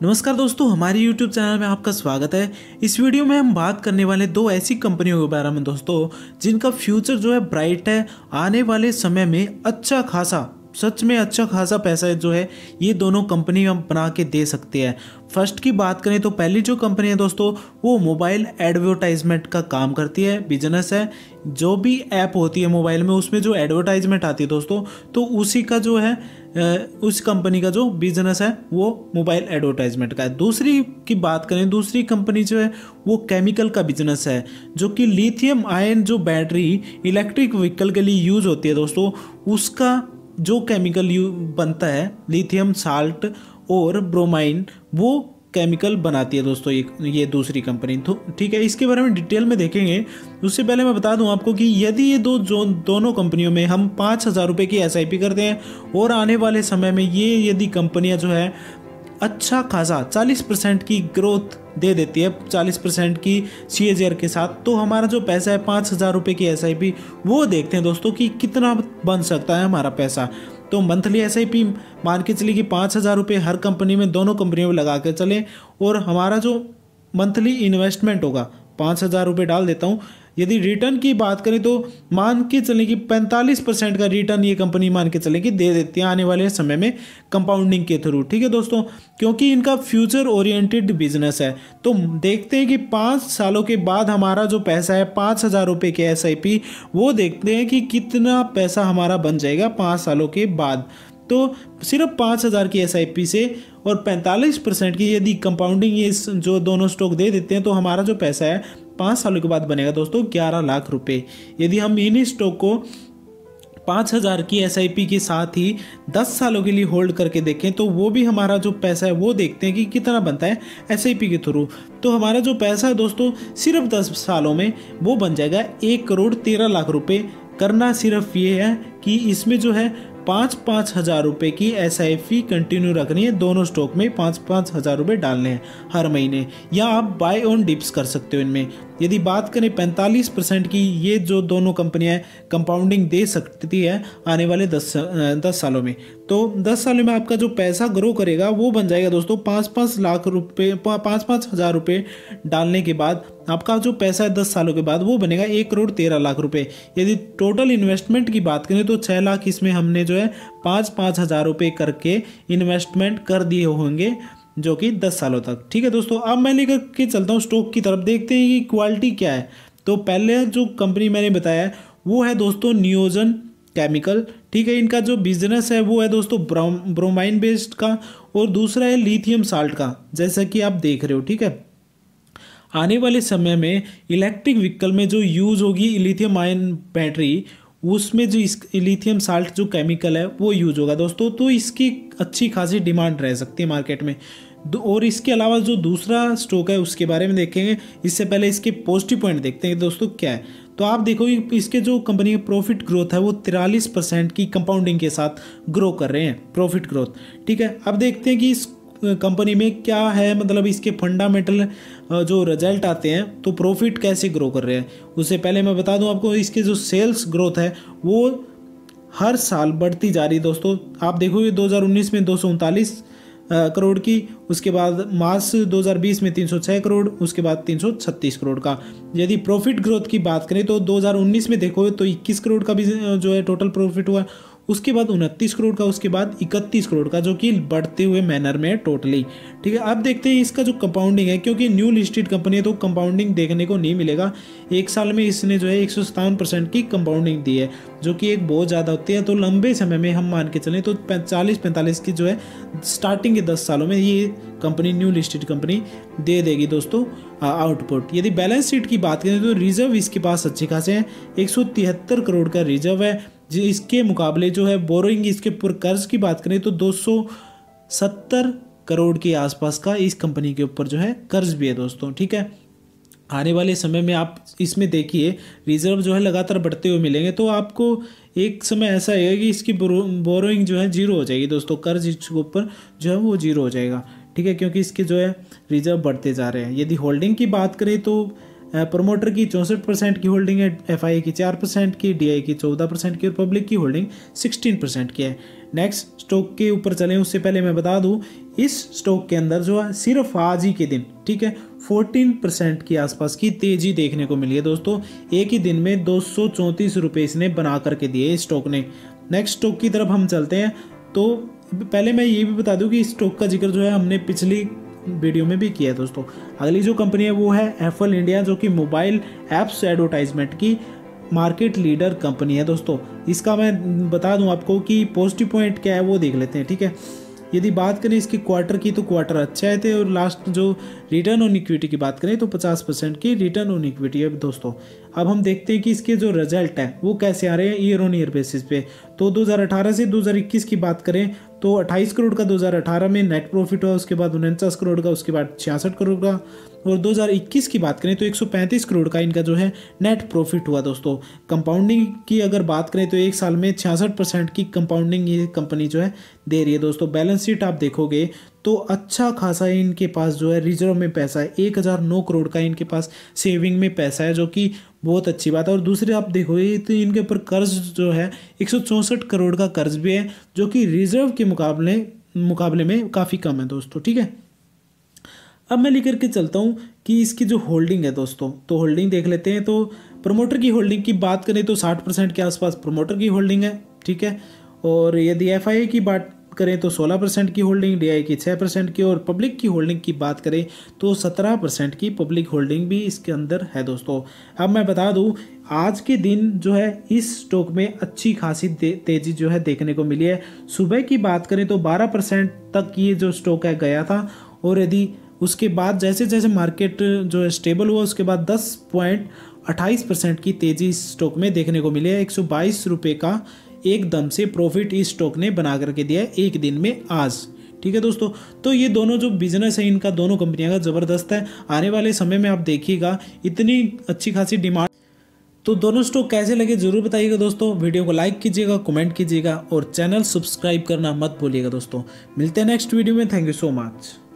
नमस्कार दोस्तों, हमारे YouTube चैनल में आपका स्वागत है। इस वीडियो में हम बात करने वाले दो ऐसी कंपनियों के बारे में दोस्तों, जिनका फ्यूचर जो है ब्राइट है। आने वाले समय में अच्छा खासा, सच में अच्छा खासा पैसा जो है ये दोनों कंपनी हम बना के दे सकते हैं। फर्स्ट की बात करें तो पहली जो कंपनी है दोस्तों, वो मोबाइल एडवर्टाइजमेंट का काम करती है, बिजनेस है। जो भी ऐप होती है मोबाइल में, उसमें जो एडवर्टाइजमेंट आती है दोस्तों, तो उसी का जो है उस कंपनी का जो बिजनेस है वो मोबाइल एडवर्टाइजमेंट का है। दूसरी की बात करें, दूसरी कंपनी जो है वो केमिकल का बिजनेस है, जो कि लिथियम आयन जो बैटरी इलेक्ट्रिक व्हीकल के लिए यूज होती है दोस्तों, उसका जो केमिकल बनता है लिथियम साल्ट और ब्रोमाइन, वो केमिकल बनाती है दोस्तों ये दूसरी कंपनी। तो ठीक है, इसके बारे में डिटेल में देखेंगे। उससे पहले मैं बता दूं आपको कि यदि ये दोनों कंपनियों में हम 5,000 रुपये की SIP करते हैं और आने वाले समय में ये यदि कंपनियां जो है अच्छा खासा 40% की ग्रोथ दे देती है, 40% की CAGR के साथ, तो हमारा जो पैसा है 5,000 रुपये की SIP, वो देखते हैं दोस्तों कि कितना बन सकता है हमारा पैसा। तो मंथली SIP मान के चलिए कि 5,000 रुपये हर कंपनी में, दोनों कंपनियों में लगा के चले, और हमारा जो मंथली इन्वेस्टमेंट होगा 5,000 रुपये डाल देता हूँ। यदि रिटर्न की बात करें तो मान के चलें कि 45% का रिटर्न ये कंपनी मान के चलें कि दे देती है आने वाले समय में कंपाउंडिंग के थ्रू। ठीक है दोस्तों, क्योंकि इनका फ्यूचर ओरिएंटेड बिजनेस है। तो देखते हैं कि 5 सालों के बाद हमारा जो पैसा है 5,000 रुपये के SIP, वो देखते हैं कि कितना पैसा हमारा बन जाएगा 5 सालों के बाद। तो सिर्फ 5,000 की SIP से और 45% की यदि कंपाउंडिंग ये जो दोनों स्टॉक दे देते हैं, तो हमारा जो पैसा है 5 सालों के बाद बनेगा दोस्तों 11 लाख रुपए। यदि हम इन्हीं स्टॉक को 5,000 की SIP के साथ ही 10 सालों के लिए होल्ड करके देखें, तो वो भी हमारा जो पैसा है वो देखते हैं कि कितना बनता है SIP के थ्रू। तो हमारा जो पैसा है दोस्तों सिर्फ 10 सालों में वो बन जाएगा 1,13,00,000 रुपये। करना सिर्फ ये है कि इसमें जो है 5-5 हज़ार रुपये की SIP कंटिन्यू रखनी है, दोनों स्टॉक में 5-5 हज़ार रुपये डालने हैं हर महीने, या आप बाय ऑन डिप्स कर सकते हो इनमें। यदि बात करें 45% की, ये जो दोनों कंपनियां कंपाउंडिंग दे सकती है आने वाले 10 सालों में, तो 10 सालों में आपका जो पैसा ग्रो करेगा वो बन जाएगा दोस्तों 5-5 लाख रुपये, 5-5 हज़ार रुपये डालने के बाद आपका जो पैसा है 10 सालों के बाद वो बनेगा 1,13,00,000 रुपये। यदि टोटल इन्वेस्टमेंट की बात करें तो 6 लाख इसमें हमने जो है 5-5 हज़ार रुपये करके इन्वेस्टमेंट कर दिए होंगे, जो कि 10 सालों तक। ठीक है दोस्तों, अब मैं लेकर के चलता हूँ स्टॉक की तरफ, देखते हैं कि क्वालिटी क्या है। तो पहले जो कंपनी मैंने बताया वो है दोस्तों नियोजन केमिकल। ठीक है, इनका जो बिजनेस है वो है दोस्तों ब्रोमाइन बेस्ड का, और दूसरा है लिथियम साल्ट का, जैसा कि आप देख रहे हो। ठीक है, आने वाले समय में इलेक्ट्रिक व्हीकल में जो यूज़ होगी लिथियम आयन बैटरी, उसमें जो इस लिथियम साल्ट जो केमिकल है वो यूज होगा दोस्तों। तो इसकी अच्छी खासी डिमांड रह सकती है मार्केट में। और इसके अलावा जो दूसरा स्टॉक है उसके बारे में देखेंगे, इससे पहले इसके पॉजिटिव पॉइंट देखते हैं दोस्तों क्या है। तो आप देखो इसके जो कंपनी का प्रॉफिट ग्रोथ है वो 43% की कंपाउंडिंग के साथ ग्रो कर रहे हैं, प्रॉफिट ग्रोथ। ठीक है, अब देखते हैं कि इस कंपनी में क्या है, मतलब इसके फंडामेंटल जो रिजल्ट आते हैं तो प्रॉफिट कैसे ग्रो कर रहे हैं। उससे पहले मैं बता दूं आपको, इसके जो सेल्स ग्रोथ है वो हर साल बढ़ती जा रही है दोस्तों। आप देखोगे 2019 में 239 करोड़ की, उसके बाद मार्च 2020 में 306 करोड़, उसके बाद 336 करोड़ का। यदि प्रॉफिट ग्रोथ की बात करें तो 2019 में देखोगे तो 21 करोड़ का भी जो है टोटल प्रॉफिट हुआ, उसके बाद 29 करोड़ का, उसके बाद 31 करोड़ का, जो कि बढ़ते हुए मैनर में है टोटली। ठीक है, अब देखते हैं इसका जो कंपाउंडिंग है, क्योंकि न्यू लिस्टेड कंपनी है तो कंपाउंडिंग देखने को नहीं मिलेगा। एक साल में इसने जो है 157% की कंपाउंडिंग दी है, जो कि एक बहुत ज़्यादा होती है। तो लंबे समय में हम मान के चलें तो 40-45 की जो है स्टार्टिंग के 10 सालों में ये कंपनी, न्यू लिस्टेड कंपनी दे देगी दोस्तों आउटपुट। यदि बैलेंस शीट की बात करें तो रिजर्व इसके पास अच्छे खासे हैं, 173 करोड़ का रिजर्व है। इसके मुकाबले जो है बोरोइंग, इसके ऊपर कर्ज की बात करें तो 270 करोड़ के आसपास का इस कंपनी के ऊपर जो है कर्ज भी है दोस्तों। ठीक है, आने वाले समय में आप इसमें देखिए रिजर्व जो है लगातार बढ़ते हुए मिलेंगे, तो आपको एक समय ऐसा आएगा कि इसकी बोरोइंग जो है जीरो हो जाएगी दोस्तों, कर्ज इसके ऊपर जो है वो जीरो हो जाएगा। ठीक है, क्योंकि इसके जो है रिजर्व बढ़ते जा रहे हैं। यदि होल्डिंग की बात करें तो प्रमोटर की 64% की होल्डिंग है, FII की 4% की, DI की 14% की और पब्लिक की होल्डिंग 16% की है। नेक्स्ट स्टॉक के ऊपर चलें उससे पहले मैं बता दूं, इस स्टॉक के अंदर जो है सिर्फ आज ही के दिन, ठीक है, 14% के आसपास की तेजी देखने को मिली है दोस्तों। एक ही दिन में 234 रुपये इसने बना करके दिए इस स्टॉक ने। नेक्स्ट स्टॉक की तरफ हम चलते हैं। तो पहले मैं ये भी बता दूं कि इस स्टॉक का जिक्र जो है हमने पिछली वीडियो में भी किया है दोस्तों। अगली जो कंपनी है वो है एप्पल इंडिया, जो कि मोबाइल ऐप्स एडवर्टाइजमेंट की मार्केट लीडर कंपनी है दोस्तों। इसका मैं बता दूं आपको कि पॉजिटिव पॉइंट क्या है वो देख लेते हैं, ठीक है। यदि बात करें इसके क्वार्टर की तो क्वार्टर अच्छा है थे, और लास्ट जो रिटर्न ऑन इक्विटी की बात करें तो 50% की रिटर्न ऑन इक्विटी है दोस्तों। अब हम देखते हैं कि इसके जो रिजल्ट है वो कैसे आ रहे हैं ईयर ऑन ईयर बेसिस पे। तो 2018 से 2021 की बात करें तो 28 करोड़ का 2018 में नेट प्रॉफिट हुआ, उसके बाद 49 करोड़ का, उसके बाद 66 करोड़ का, और 2021 की बात करें तो 135 करोड़ का इनका जो है नेट प्रॉफिट हुआ दोस्तों। कंपाउंडिंग की अगर बात करें तो एक साल में 66% की कंपाउंडिंग ये कंपनी जो है दे रही है दोस्तों। बैलेंस शीट आप देखोगे तो अच्छा खासा इनके पास जो है रिजर्व में पैसा है, 1009 करोड़ का इनके पास सेविंग में पैसा है, जो कि बहुत अच्छी बात है। और दूसरे आप देखोगे तो इनके ऊपर कर्ज जो है 164 करोड़ का कर्ज भी है, जो कि रिजर्व के मुकाबले में काफ़ी कम है दोस्तों, ठीक है। अब मैं लेकर के चलता हूँ कि इसकी जो होल्डिंग है दोस्तों, तो होल्डिंग देख लेते हैं। तो प्रमोटर की होल्डिंग की बात करें तो 60% के आसपास प्रमोटर की होल्डिंग है, ठीक है। और यदि एफआईआई की बात करें तो 16% की होल्डिंग, डीआई की 6% की, और पब्लिक की होल्डिंग की बात करें तो 17% की पब्लिक होल्डिंग भी इसके अंदर है दोस्तों। अब मैं बता दूं आज के दिन जो है इस स्टॉक में अच्छी खासी तेजी जो है देखने को मिली है। सुबह की बात करें तो 12% तक ये जो स्टॉक है गया था, और यदि उसके बाद जैसे जैसे मार्केट जो है स्टेबल हुआ उसके बाद 10.28% की तेजी इस स्टॉक में देखने को मिली है। 122 रुपये का एकदम से प्रॉफिट इस स्टॉक ने बना करके दिया है एक दिन में आज, ठीक है दोस्तों। तो ये दोनों जो बिजनेस है इनका, दोनों कंपनियों का ज़बरदस्त है। आने वाले समय में आप देखिएगा इतनी अच्छी खासी डिमांड। तो दोनों स्टॉक कैसे लगे जरूर बताइएगा दोस्तों। वीडियो को लाइक कीजिएगा, कमेंट कीजिएगा, और चैनल सब्सक्राइब करना मत भूलिएगा दोस्तों। मिलते हैं नेक्स्ट वीडियो में। Thank you so much.